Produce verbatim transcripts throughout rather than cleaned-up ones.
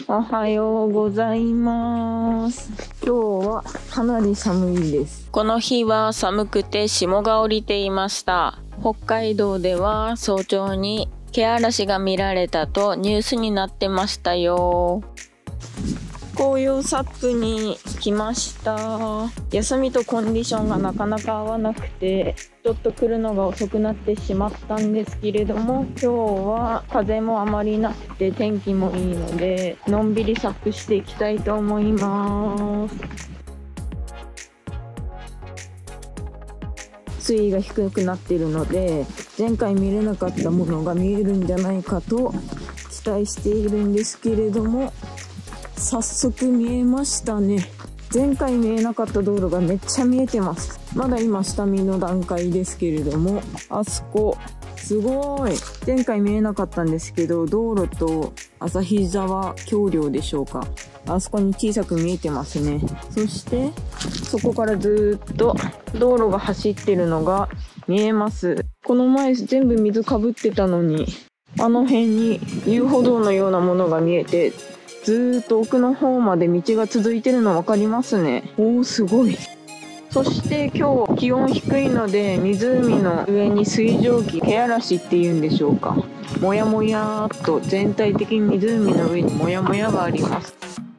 おはようございます。今日はかなり寒いです。 この日は寒くて霜が降りていました。北海道では早朝にけあらしが見られたとニュースになってましたよ。紅葉サップに来ました。休みとコンディションがなかなか合わなくてちょっと来るのが遅くなってしまったんですけれども、今日は風もあまりなくて天気もいいのでのんびりサップしていきたいと思います。水位が低くなっているので前回見れなかったものが見えるんじゃないかと期待しているんですけれども、早速見えましたね。前回見えなかった道路がめっちゃ見えてます。まだ今下見の段階ですけれども、あそこすごい。前回見えなかったんですけど、道路と旭沢橋梁でしょうか、あそこに小さく見えてますね。そしてそこからずーっと道路が走ってるのが見えます。この前全部水かぶってたのに、あの辺に遊歩道のようなものが見えて、ずーっと奥の方まで道が続いてるの分かりますね。おー、すごい。そして今日気温低いので湖の上に水蒸気、けあらしっていうんでしょうか、もやもやーっと全体的に湖の上にもやもやがあります。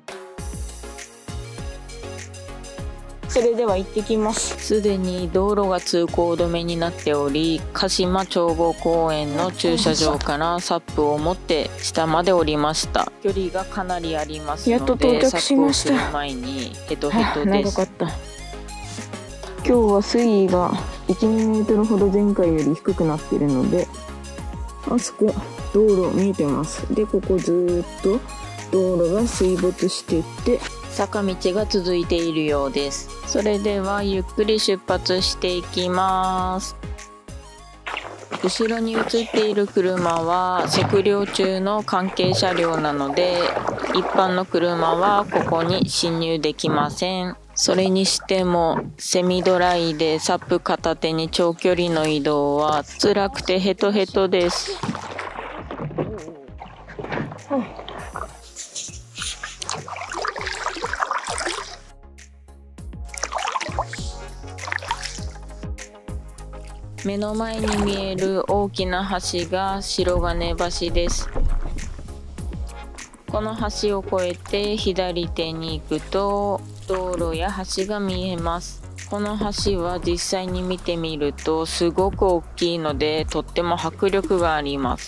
それでは行ってきます。すでに道路が通行止めになっており、鹿島眺望公園の駐車場からサップを持って下まで降りました。距離がかなりありますので、 やっと到着しました。 サップをする前にヘトヘトです。 長かった。今日は水位がいち、にメートルほど前回より低くなっているので、あそこ道路見えてます。でここずーっと道路が水没していって坂道が続いているようです。それではゆっくり出発していきます。後ろに映っている車は測量中の関係車両なので、一般の車はここに進入できません。それにしてもセミドライでサップ片手に長距離の移動は辛くてヘトヘトです。目の前に見える大きな橋が白金橋です。この橋を越えて左手に行くと道路や橋が見えます。この橋は実際に見てみるとすごく大きいのでとっても迫力があります。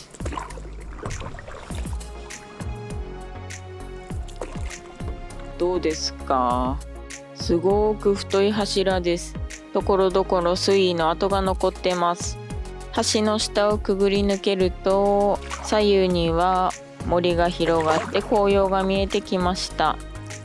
どうですか？すごく太い柱です。ところどころ水位の跡が残ってます。橋の下をくぐり抜けると左右には森が広がって紅葉が見えてきました。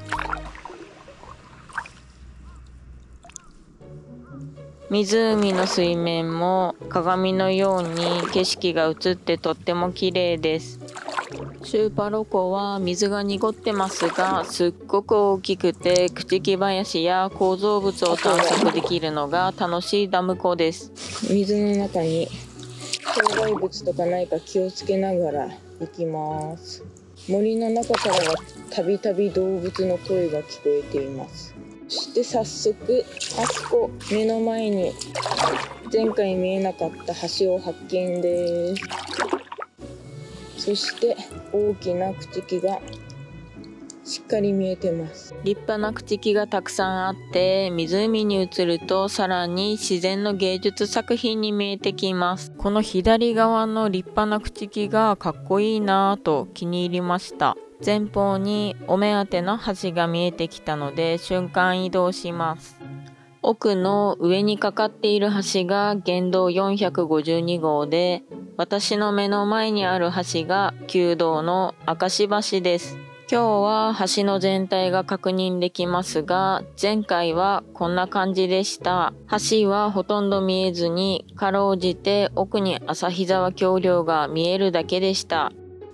湖の水面も鏡のように景色が映ってとっても綺麗です。シューパロ湖は水が濁ってますが、すっごく大きくて朽木林や構造物を探索できるのが楽しいダム湖です。 水の中に障害物とかないか気をつけながら行きます。森の中からはたびたび動物の声が聞こえています。そして早速あそこ目の前に前回見えなかった橋を発見です。そして大きな朽木がしっかり見えてます。 立派な朽木がたくさんあって湖に映るとさらに自然の芸術作品に見えてきます。この左側の立派な朽木がかっこいいなぁと気に入りました。前方にお目当ての橋が見えてきたので瞬間移動します。奥の上にかかっている橋が県道よんひゃくごじゅうにごうで、私の目の前にある橋が旧道の明石橋です。今日は橋の全体が確認できますが、前回はこんな感じでした。橋はほとんど見えずに、かろうじて奥に旭沢橋梁が見えるだけでした。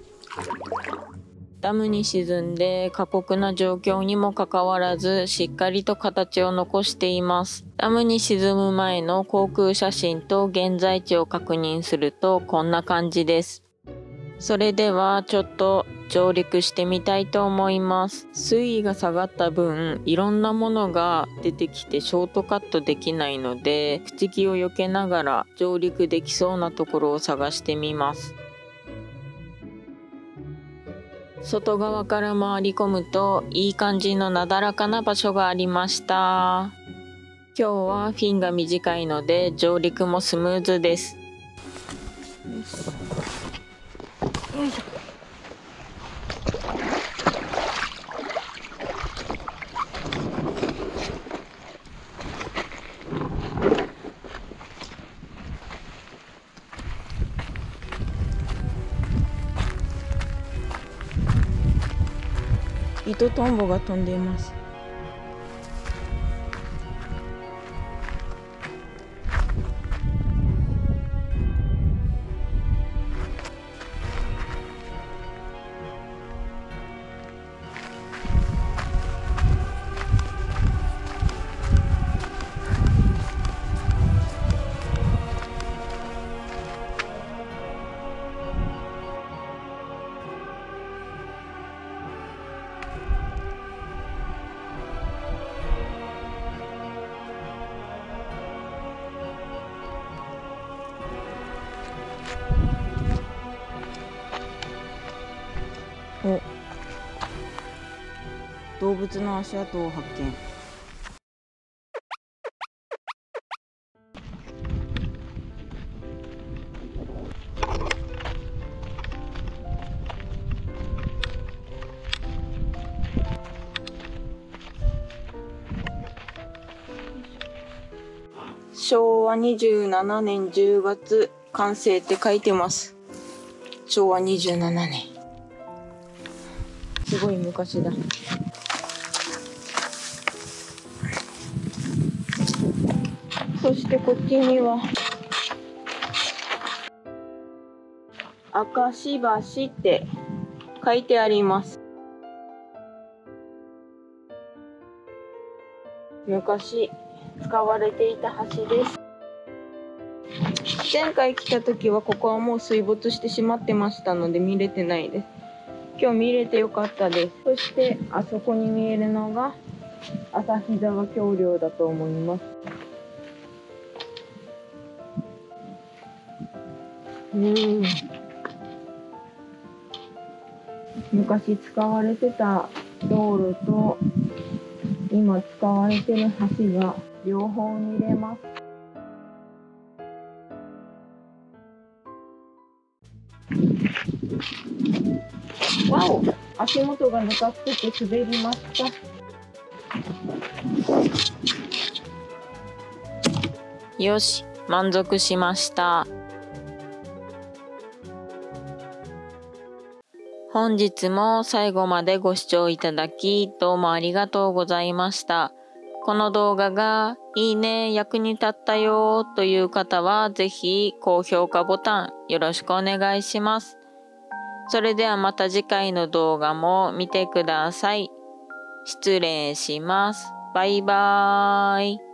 ダムに沈んで過酷な状況にもかかわらずしっかりと形を残しています。ダムに沈む前の航空写真と現在地を確認するとこんな感じです。それではちょっと上陸してみたいと思います。水位が下がった分、いろんなものが出てきてショートカットできないので、朽木を避けながら上陸できそうなところを探してみます。外側から回り込むといい感じのなだらかな場所がありました。今日はフィンが短いので上陸もスムーズです。よいしょ。糸トンボが飛んでいます。お、動物の足跡を発見。しょうわにじゅうななねんじゅうがつ完成って書いてます。しょうわにじゅうななねん。すごい昔だ。そしてこっちには明石橋って書いてあります。昔使われていた橋です。前回来た時はここはもう水没してしまってましたので見れてないです。今日見れてよかったです。そしてあそこに見えるのが旭沢橋梁だと思います。うん昔使われてた道路と今使われてる橋が両方見れます。わお、足元がぬかってて滑りました。よし、満足しました。本日も最後までご視聴いただきどうもありがとうございました。この動画がいいね、役に立ったよという方はぜひ高評価ボタンよろしくお願いします。それではまた次回の動画も見てください。失礼します。バイバーイ。